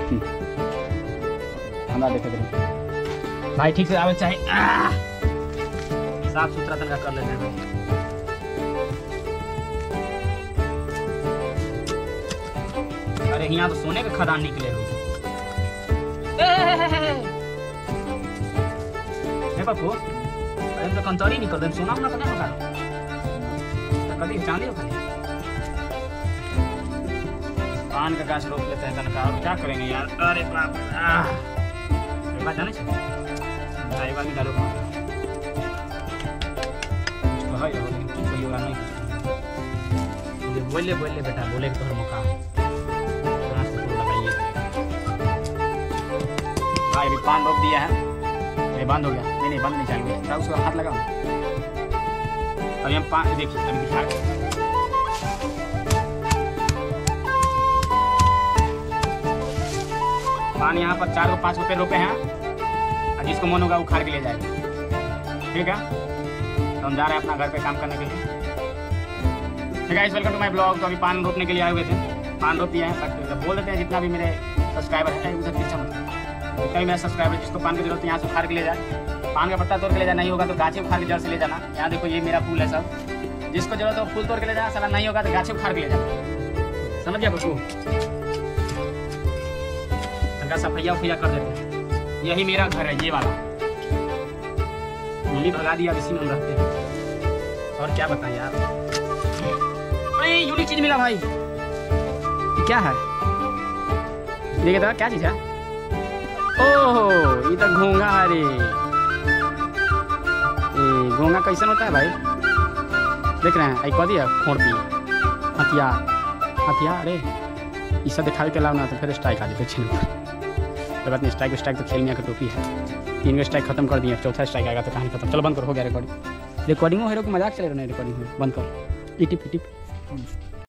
हमारा देखे थे भाई ठीक से आवे चाहिए, साफ सुथरा तनका कर लेते हैं भाई। अरे यहाँ तो सोने के खदान निकले हुए पप्पू, अरे तो कंतरी निकल रहे, सोना ना कदम लगा कभी चांदी होगा। पान का गाछ रोक लेते हैं तनका, और क्या करेंगे यार। अरे बाप बात जाने ढाई बार भी डालो कोई होगा नहीं। बोले बोले बेटा, बोले तो मौका भाई अभी पान रोक दिया है, नहीं बंद हो गया। नहीं बंद नहीं चाहिए, उसको हाथ लगाओ। अभी हम पान देखिए, अभी दिखा पान यहाँ पर 4 को 5 रुपये रोपे हैं, और जिसको मन होगा वो उखाड़ के ले जाएगा। ठीक है, तो हम जा रहे हैं अपना घर पे काम करने के लिए। ठीक है, वेलकम टू माय ब्लॉग। तो अभी पान रोपने के लिए आए हुए थे, पान रोप दिया है। बोल देते हैं जितना भी मेरे सब्सक्राइबर है उधर पीछे मत, जितना भी मेरा सब्सक्राइबर जिसको पान की जरूरत है यहाँ से उखाड़ के ले जाए, पान का पत्ता तोड़ के ले जाना। नहीं होगा तो गाछी उखाड़ के जड़ से ले जाना। यहाँ देखो ये मेरा फूल है सब, जिसको जरूरत हो फूल तोड़ के ले जाना, साला नहीं होगा तो गाछी उखाड़ के ले जाना। समझ गया बच्चों, तनका सफैया उफैया कर देते हैं। यही मेरा घर है, ये वाला मम्मी भगा दिया, इसी में हम रहते हैं। और क्या बताएं यार, अरे यूनिक चीज मिला भाई। क्या है देखिए तो, क्या चीज है? ओहो ये तो घोंगा है रे। घोंगा कैसन होता है भाई, देख रहे हैं? आई कह दिया खोड़ती हथियार, हथियार रे ये सब दिखावे के अलावा ना तो फिर स्ट्राइक आ जाते छीन पर। तो बात नहीं, स्ट्राइक तो खेल में का टोपी है। 3 स्ट्राइक खत्म कर दिए, 4था स्ट्राइक आएगा तो कहानी खत्म। चलो बंद करो, हो गया रिकॉर्डिंग। रिकॉर्डिंग हो, कहीं मजाक चले रहे, रिकॉर्डिंग में बंद करो। Tip tip